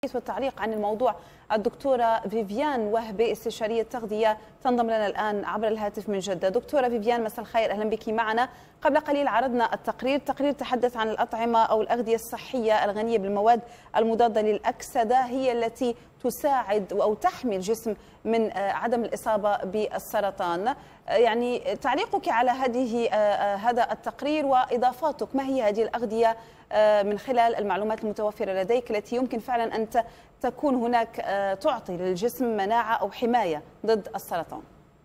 والتعليق عن الموضوع الدكتورة فيفيان وهبي استشارية تغذية تنضم لنا الآن عبر الهاتف من جدة. دكتورة فيفيان مساء الخير، أهلا بك معنا. قبل قليل عرضنا التقرير تحدث عن الأطعمة أو الأغذية الصحية الغنية بالمواد المضادة للأكسدة هي التي تساعد أو تحمي الجسم من عدم الإصابة بالسرطان. يعني تعليقك على هذا التقرير وإضافاتك، ما هي هذه الأغذية من خلال المعلومات المتوفرة لديك التي يمكن فعلا أن تكون هناك تعطي للجسم مناعة أو حماية ضد السرطان؟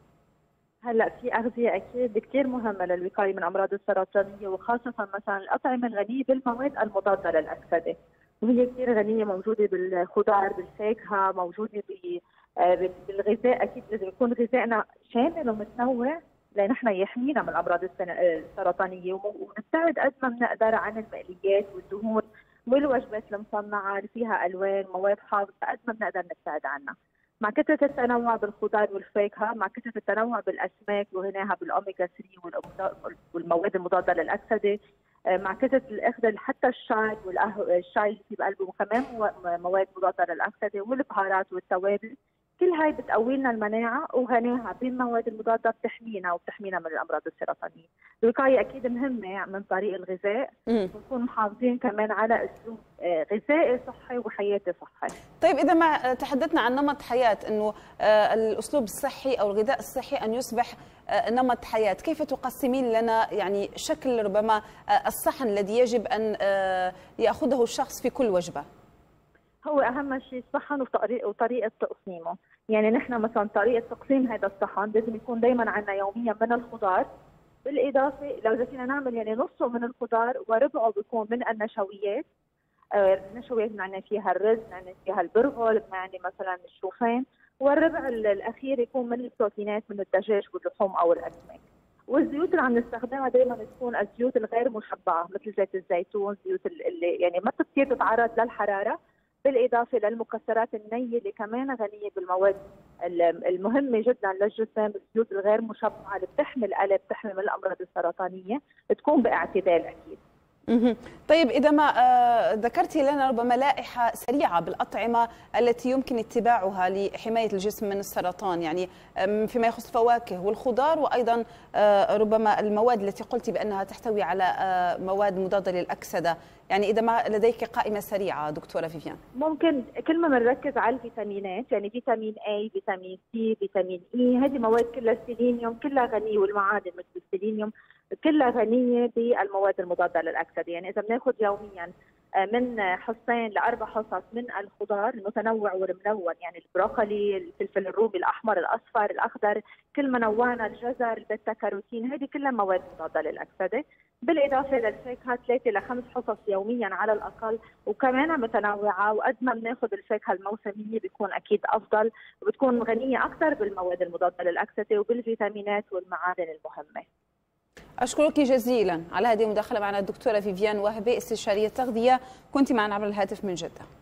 هلا في أغذية أكيد كثير مهمة للوقاية من الأمراض السرطانية، وخاصة مثلا الأطعمة الغنية بالمواد المضادة للأكسدة، وهي كثير غنية، موجودة بالخضار بالفاكهة، موجودة بالغذاء. أكيد لازم يكون غذائنا شامل ومتنوع لنحن يحمينا من الأمراض السرطانية، ونبتعد قد ما بنقدر عن المقليات والدهون والوجبات المصنعة اللي فيها ألوان مواد حافظة، قد ما بنقدر نبتعد عنها. مع كثرة التنوع بالخضار والفاكهة، مع كثرة التنوع بالأسماك وغناها بالأوميجا 3 والمواد المضادة للأكسدة، مع كثرة الأخذ حتى الشاي والقهوة، الشاي اللي في بقلبه كمان مواد مضادة للأكسدة، والبهارات والتوابل، كل هاي بتقوي لنا المناعة وغناها بالمواد المضادة بتحمينا من الأمراض السرطانية. الوقاية أكيد مهمة من طريق الغذاء، ونكون محافظين كمان على أسلوب غذائي صحي وحياتي صحي. طيب إذا ما تحدثنا عن نمط حياة، أنه الأسلوب الصحي أو الغذاء الصحي أن يصبح نمط حياة، كيف تقسمين لنا يعني شكل ربما الصحن الذي يجب أن يأخذه الشخص في كل وجبة؟ هو أهم شيء الصحن وطريقة تقسيمه. يعني نحن مثلا طريقة تقسيم هذا الصحن لازم يكون دائما عندنا يوميا من الخضار، بالإضافة لو إذا فينا نعمل يعني نصه من الخضار وربعه بيكون من النشويات. النشويات بنعني فيها الرز، بنعني فيها البرغل، بنعني مثلا الشوفان، والربع الأخير يكون من البروتينات من الدجاج واللحوم أو الأسماك. والزيوت اللي عم نستخدمها دائما تكون الزيوت الغير مشبعة، مثل زيت الزيتون، زيوت اللي يعني ما كثير تتعرض للحرارة، بالإضافة للمكسرات النية اللي كمان غنية بالمواد المهمة جدا للجسم. الزيوت الغير مشبعة اللي بتحمي القلب، بتحمي من الأمراض السرطانية، تكون باعتدال أكيد. طيب إذا ما ذكرتي لنا ربما لائحة سريعة بالأطعمة التي يمكن اتباعها لحماية الجسم من السرطان، يعني فيما يخص الفواكه والخضار، وأيضا ربما المواد التي قلتي بأنها تحتوي على مواد مضادة للأكسدة، يعني إذا ما لديك قائمة سريعة دكتورة فيفيان. ممكن كل ما بنركز على الفيتامينات، يعني فيتامين A، فيتامين C، فيتامين E، هذه مواد كلها سيلينيوم، كلها غنية، والمعادن مثل السيلينيوم كلها غنية بالمواد المضادة للأكسدة. يعني إذا بناخذ يوميا من حصتين ل4 حصص من الخضار المتنوع والملون، يعني البروكلي، الفلفل الرومي الأحمر الأصفر الأخضر، كل ما نوعنا، الجزر، البيتا كاروتين، هذه كلها مواد مضادة للأكسدة. بالإضافة للفاكهة 3 ل 5 حصص يوميا على الأقل، وكمان متنوعة، وقد ما بناخذ الفاكهة الموسمية بيكون أكيد أفضل، وبتكون غنية أكثر بالمواد المضادة للأكسدة وبالفيتامينات والمعادن المهمة. أشكرك جزيلا على هذه المداخلة معنا الدكتورة فيفيان وهبي استشارية تغذية، كنت معنا عبر الهاتف من جدة.